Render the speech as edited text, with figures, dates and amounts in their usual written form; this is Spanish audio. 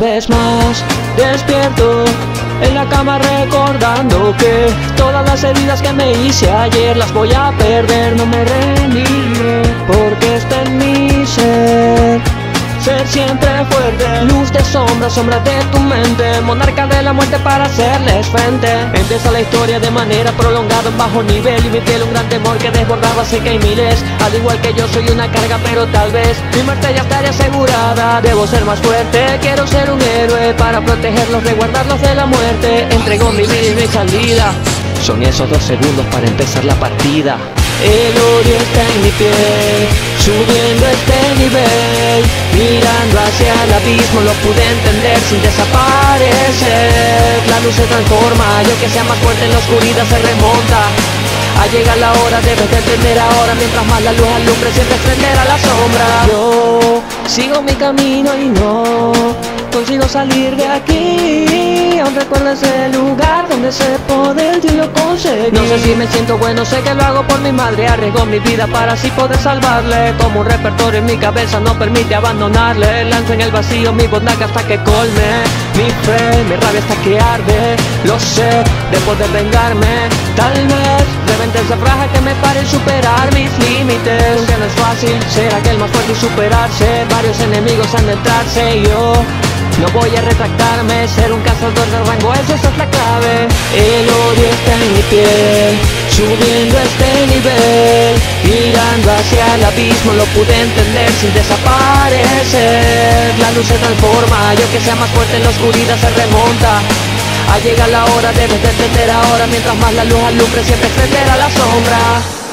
vez más despierto en la cama recordando que todas las heridas que me hice ayer las voy a perder. No me rendiré porque está en mi ser siempre fuerte. Luz de sombra, sombra de tu mente, monarca de la muerte para hacerles frente. Empieza la historia de manera prolongada en bajo nivel y mi piel un gran temor que desbordaba, sé que hay miles. Al igual que yo soy una carga, pero tal vez mi muerte ya estaría asegurada. Debo ser más fuerte, quiero ser un héroe para protegerlos, resguardarlos de la muerte. Entrego mi vida y mi salida, son esos 2 segundos para empezar la partida. El odio está en mi piel, subiendo este nivel, mirando hacia el abismo, lo pude entender sin desaparecer. La luz se transforma, yo que sea más fuerte en la oscuridad se remonta. Al llegar la hora debes de entender ahora, mientras más la luz alumbre siempre extenderá la sombra. Yo sigo mi camino y no consigo salir de aquí. Aún recuerdo ese lugar donde ese poder yo lo conseguí. No sé si me siento bueno, sé que lo hago por mi madre. Arriesgo mi vida para así poder salvarle. Como un repertorio en mi cabeza no permite abandonarle. Lanzo en el vacío mi bondad hasta que colme mi fe, mi rabia hasta que arde. Lo sé, de poder vengarme. Tal vez reventé ese frágil que me pare y superar mis límites. Aunque no es fácil ser aquel más fuerte y superarse. Varios enemigos han de entrarse y yo no voy a retractarme, ser un cazador de rango, esa es la clave. El odio está en mi piel, subiendo este nivel, mirando hacia el abismo, lo pude entender sin desaparecer. La luz se transforma, yo que sea más fuerte en la oscuridad se remonta. Al llegar la hora debes de entender ahora, mientras más la luz alumbre siempre extenderá la sombra.